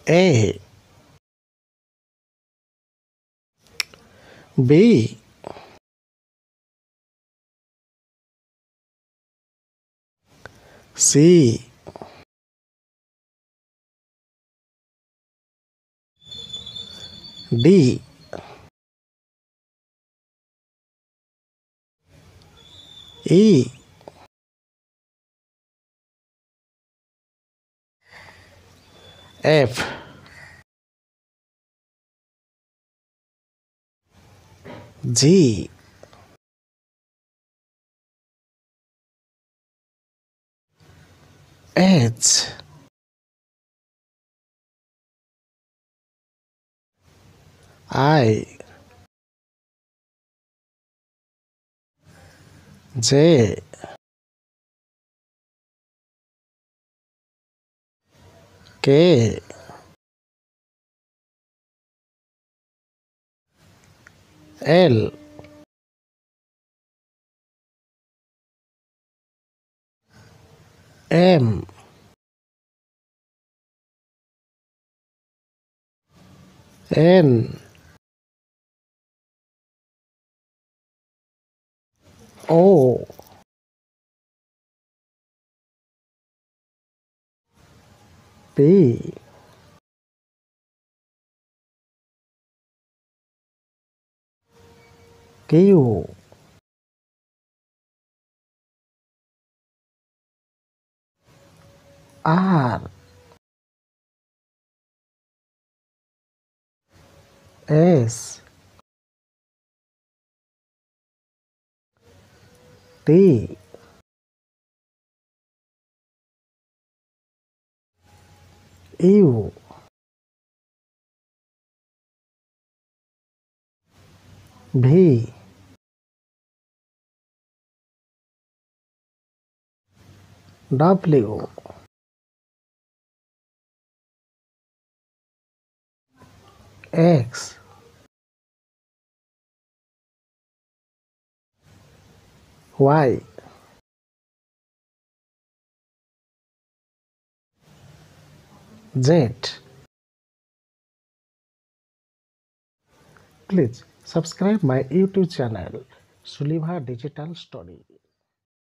A, B, C, D, E, F, G, H, I, J, K, L, M, N, O, P, Q, R, S, T, U, V, W, X, Y, Z. Please subscribe my YouTube channel, Sulibha Digital Story.